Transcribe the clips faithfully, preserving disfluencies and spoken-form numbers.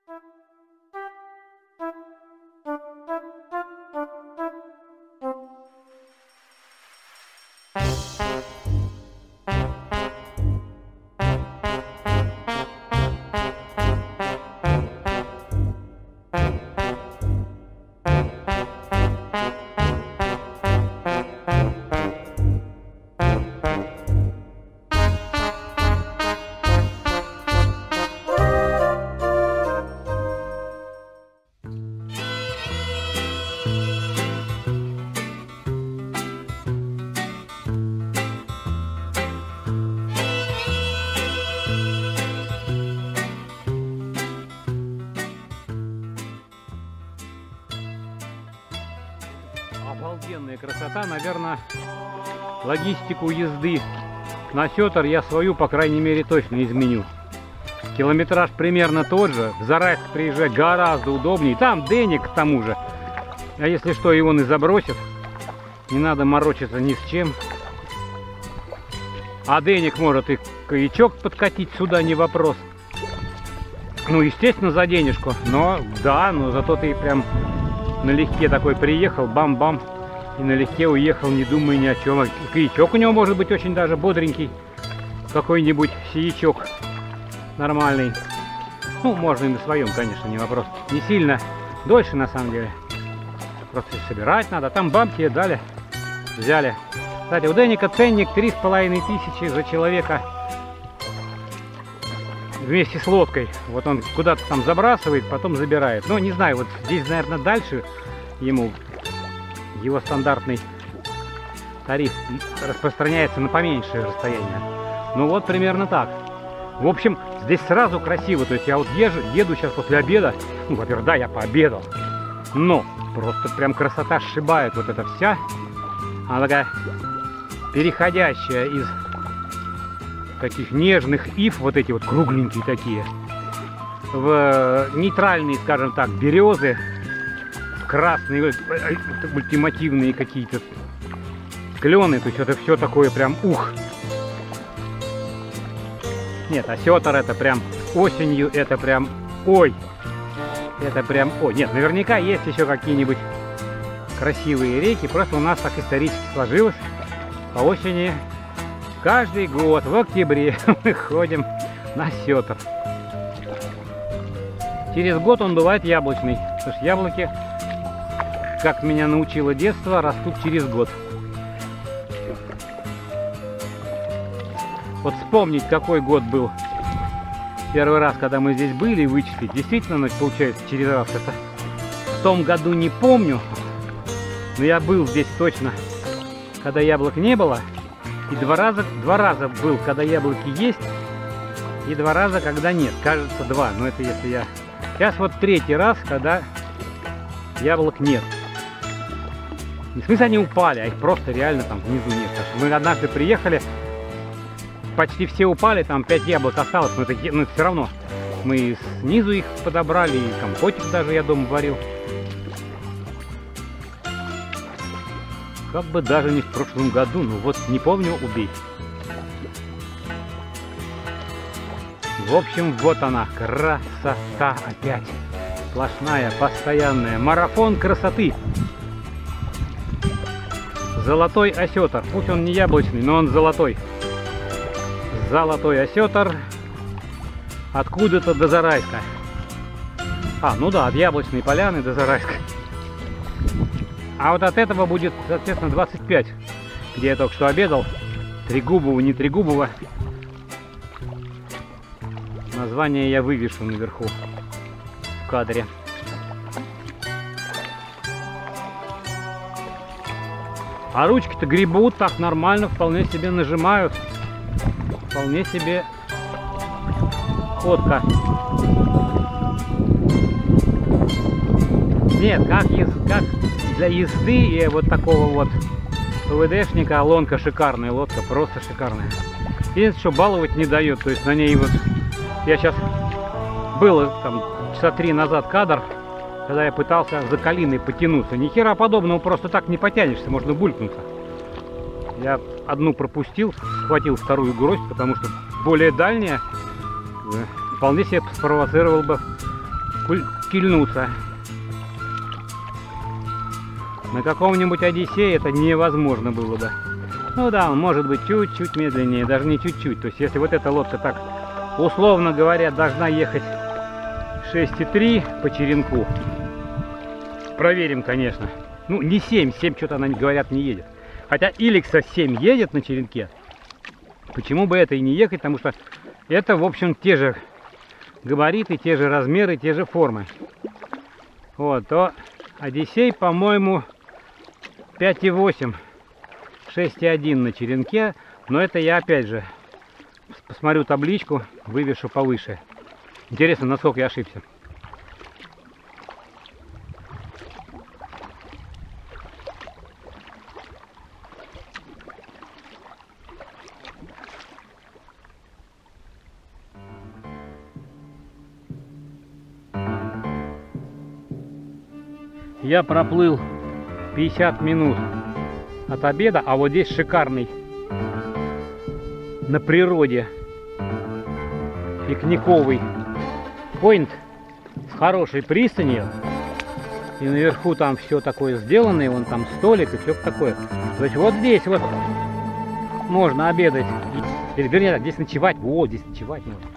Обалденная красота, наверное, логистику езды на Сетар я свою, по крайней мере, точно изменю. Километраж примерно тот же, в Зарайск приезжать гораздо удобнее, там денег к тому же. А если что, и он и забросит, не надо морочиться ни с чем. А денег может и каячок подкатить сюда, не вопрос. Ну, естественно, за денежку, но да, но зато ты прям налегке такой приехал, бам-бам, и налегке уехал, не думая ни о чем. Каячок у него может быть очень даже бодренький, какой-нибудь сиячок нормальный. Ну, можно и на своем, конечно, не вопрос. Не сильно дольше, на самом деле. Просто собирать надо. Там бам тебе дали, взяли. Кстати, у Деника ценник три с половиной тысячи за человека вместе с лодкой. Вот он куда-то там забрасывает, потом забирает. Но не знаю, вот здесь, наверное, дальше ему его стандартный тариф распространяется на поменьшее расстояние. Ну вот примерно так. В общем, здесь сразу красиво. То есть я вот езжу, еду сейчас после обеда. Ну, во-первых, да, я пообедал. Но просто прям красота сшибает вот эта вся. Она такая переходящая из таких нежных ив, вот эти вот кругленькие такие, в нейтральные, скажем так, березы, красные, ультимативные какие-то клены. То есть это все такое прям ух. Нет, а Сетар это прям осенью, это прям ой. Это прям ой. Нет, наверняка есть еще какие-нибудь красивые реки. Просто у нас так исторически сложилось. По осени каждый год в октябре мы ходим на Сетар. Через год он бывает яблочный. Потому что яблоки, как меня научило детство, растут через год. Вот вспомнить, какой год был первый раз, когда мы здесь были, и вычислить. Действительно, ну, получается, через раз это в том году не помню. Но я был здесь точно, когда яблок не было. И два раза, два раза был, когда яблоки есть. И два раза, когда нет. Кажется, два. Но это если я... Сейчас вот третий раз, когда яблок нет. Не в смысле они упали, а их просто реально там внизу нет. Потому что мы однажды приехали, почти все упали, там пять яблок осталось. Но это, ну, это все равно. Мы снизу их подобрали, и компотик даже я дома варил. Как бы даже не в прошлом году, ну вот не помню, убей. В общем, вот она, красота опять. Сплошная, постоянная. Марафон красоты. Золотой осетр. Пусть он не яблочный, но он золотой. Золотой осетр. Откуда-то до Зарайска. А, ну да, от Яблочной поляны до Зарайска. А вот от этого будет, соответственно, двадцать пять, где я только что обедал. Трегубово, не Трегубово. Название я вывешу наверху в кадре. А ручки-то гребут так нормально, вполне себе нажимают. Вполне себе ходка. Нет, как, как для езды и вот такого вот ПВДшника лонка шикарная, лодка просто шикарная. Единственное, что баловать не дает, то есть на ней вот... Я сейчас... Было там часа три назад кадр, когда я пытался за калиной потянуться. Ни хера подобного, просто так не потянешься, можно булькнуться. Я одну пропустил, схватил вторую гроздь, потому что более дальняя вполне себе спровоцировал бы кильнуться. На каком-нибудь Одиссее это невозможно было бы. Ну да, он может быть чуть-чуть медленнее, даже не чуть-чуть. То есть если вот эта лодка так, условно говоря, должна ехать шесть и три по черенку. Проверим, конечно. Ну, не семь, семь что-то она, говорят, не едет. Хотя Иликса семь едет на черенке. Почему бы это и не ехать? Потому что это, в общем, те же габариты, те же размеры, те же формы. Вот, то Одиссей, по-моему, пять и восемь, шесть и один на черенке. Но это я, опять же, посмотрю табличку, вывешу повыше. Интересно, насколько я ошибся. Я проплыл пятьдесят минут от обеда, а вот здесь шикарный на природе пикниковый поинт с хорошей пристанью. И наверху там все такое сделано, и вон там столик и все такое. То есть вот здесь вот можно обедать. Или вернее, так, здесь ночевать. Вот здесь ночевать можно.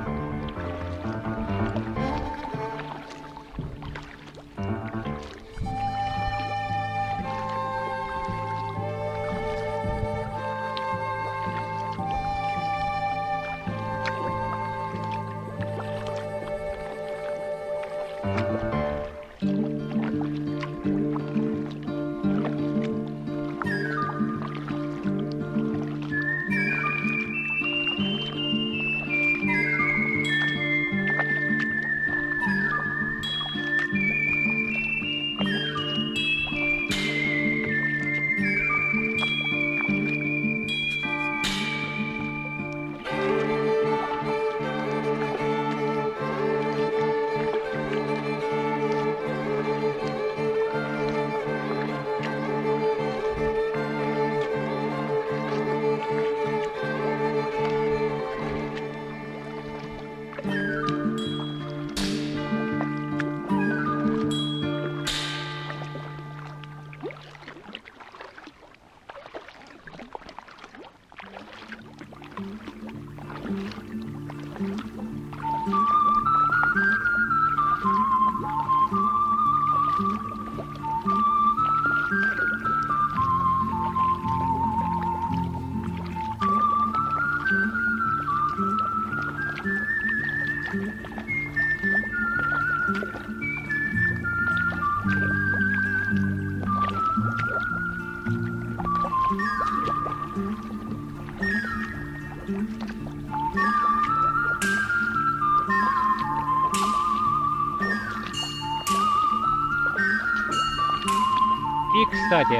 И, кстати,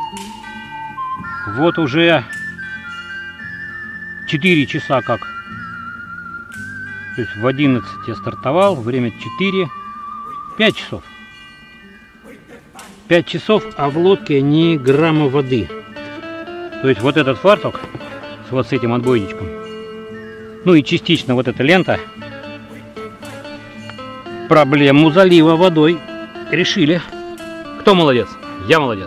вот уже четыре часа как. То есть в одиннадцать я стартовал, время четыре, пять часов. пять часов, а в лодке ни грамма воды. То есть вот этот фартук с вот с этим отбойничком, ну и частично вот эта лента, проблему залива водой решили. Кто молодец? Я молодец.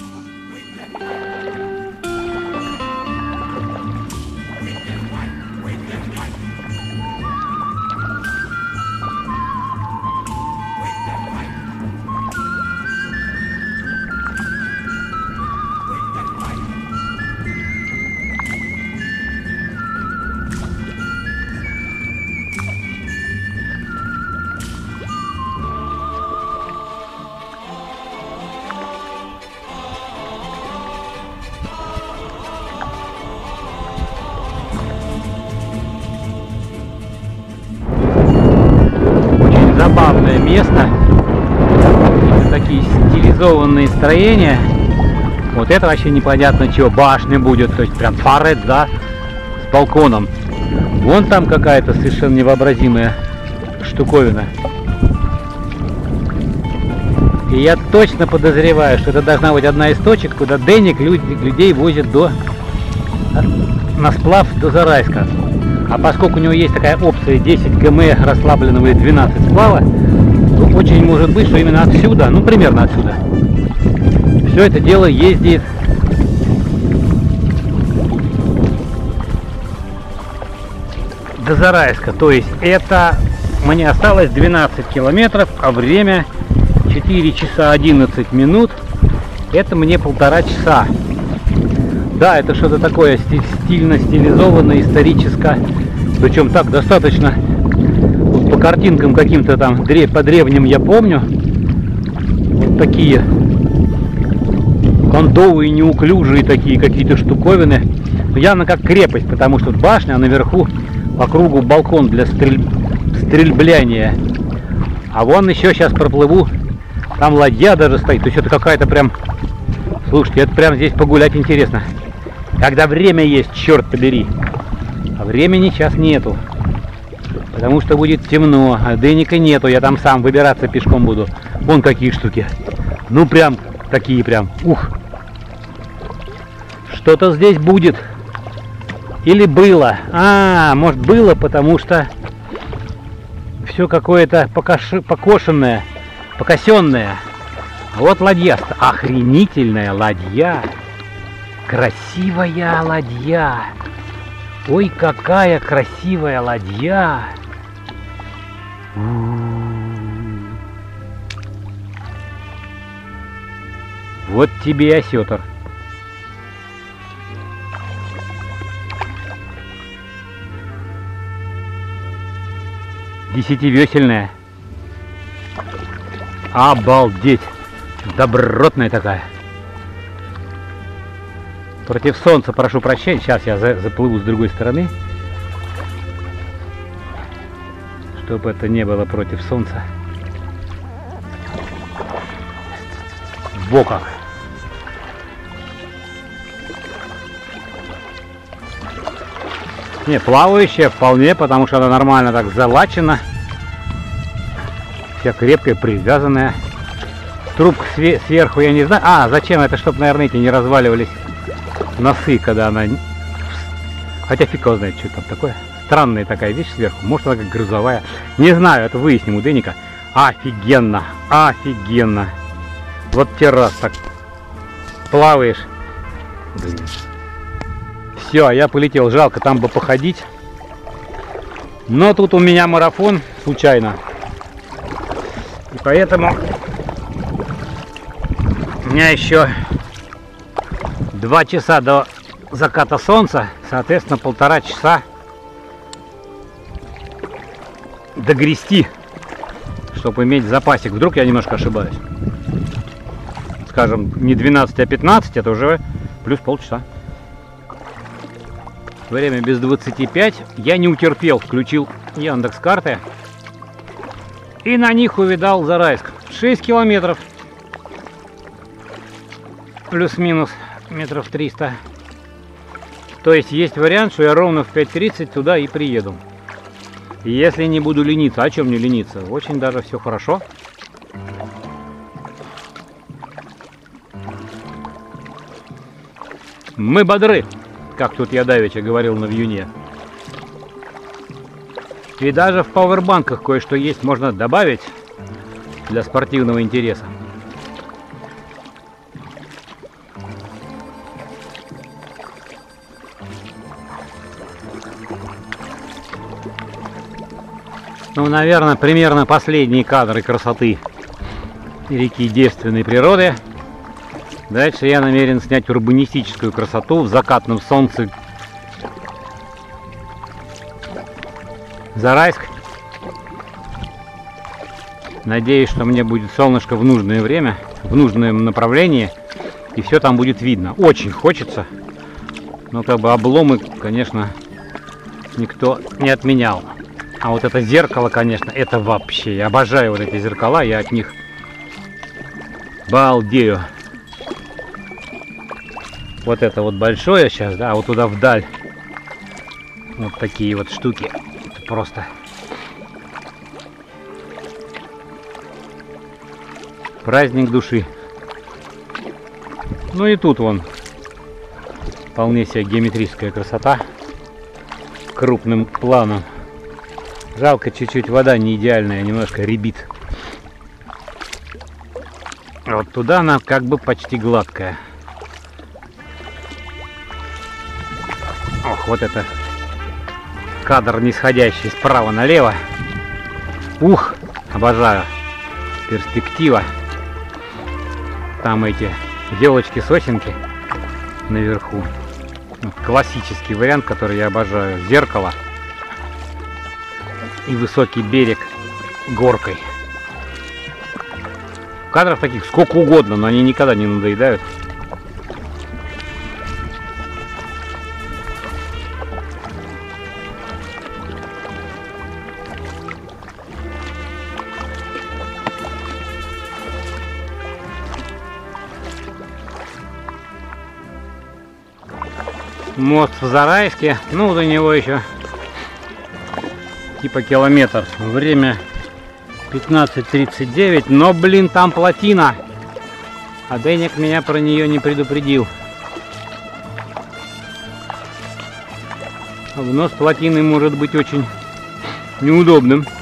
Забавное место, такие стилизованные строения. Вот это вообще непонятно чего, башня будет, то есть прям фарет, да, с балконом. Вон там какая-то совершенно невообразимая штуковина. И я точно подозреваю, что это должна быть одна из точек, куда денег люди, людей возят до, на сплав до Зарайска. А поскольку у него есть такая опция десять километров расслабленного и двенадцать сплава, очень может быть, что именно отсюда, ну примерно отсюда, все это дело ездит до Зарайска. То есть это мне осталось двенадцать километров, а время четыре часа одиннадцать минут. Это мне полтора часа. Да, это что-то такое стильно стилизованное, историческое. Причем так достаточно, вот по картинкам каким-то там по древним я помню, вот такие кондовые, неуклюжие такие какие-то штуковины. Явно как крепость, потому что башня, а наверху по кругу балкон для стрель... стрельбляния. А вон еще сейчас проплыву, там ладья даже стоит. То есть это какая-то прям, слушайте, это прям здесь погулять интересно. Когда время есть, черт побери. А времени сейчас нету, потому что будет темно, а денега нету, я там сам выбираться пешком буду. Вон какие штуки. Ну прям такие прям. Ух. Что-то здесь будет. Или было. А, может было, потому что все какое-то покоши, покошенное, покосенное. А вот ладья. Охренительная ладья. Красивая ладья. Ой, какая красивая ладья. Вот тебе и осетр. Десятивесельная. Обалдеть. Добротная такая. Против солнца, прошу прощения. Сейчас я за, заплыву с другой стороны. Чтобы это не было против солнца. Во как. Не, плавающая вполне, потому что она нормально так залачена. Вся крепкая, привязанная. Трубка сверху я не знаю. А, зачем это, чтобы, наверное, эти не разваливались носы, когда она... Хотя фиг его знает, что там такое. Странная такая вещь сверху. Может, она как грузовая. Не знаю, это выясним у Деника. Офигенно, офигенно. Вот те раз так плаваешь. Блин. Все, я полетел. Жалко, там бы походить. Но тут у меня марафон случайно. И поэтому у меня еще два часа до заката солнца, соответственно, полтора часа догрести, чтобы иметь запасик. Вдруг я немножко ошибаюсь. Скажем, не двенадцать, а пятнадцать, это уже плюс полчаса. Время без двадцати пяти. Я не утерпел, включил Яндекс.Карты и на них увидал Зарайск. шесть километров. Плюс-минус метров триста. То есть есть вариант, что я ровно в пять тридцать туда и приеду. И если не буду лениться, о чем не лениться? Очень даже все хорошо. Мы бодры, как тут я давеча говорил на вьюне. И даже в пауэрбанках кое-что есть, можно добавить для спортивного интереса. Ну, наверное, примерно последние кадры красоты реки девственной природы. Дальше я намерен снять урбанистическую красоту в закатном солнце. Зарайск. Надеюсь, что мне будет солнышко в нужное время, в нужном направлении, и все там будет видно. Очень хочется, но как бы обломы, конечно, никто не отменял. А вот это зеркало, конечно, это вообще. Я обожаю вот эти зеркала, я от них балдею. Вот это вот большое сейчас, да, а вот туда вдаль. Вот такие вот штуки. Это просто праздник души. Ну и тут вон вполне себе геометрическая красота крупным планом. Жалко, чуть-чуть вода не идеальная, немножко рябит. Вот туда она как бы почти гладкая. Ох, вот это кадр нисходящий справа налево. Ух, обожаю. Перспектива. Там эти елочки-сосенки наверху. Классический вариант, который я обожаю. Зеркало и высокий берег горкой. Кадров таких сколько угодно, но они никогда не надоедают. Мост в Зарайске, ну до него еще типа километр. Время пятнадцать тридцать девять, но блин, там плотина, а Денек меня про нее не предупредил. Внос плотины может быть очень неудобным.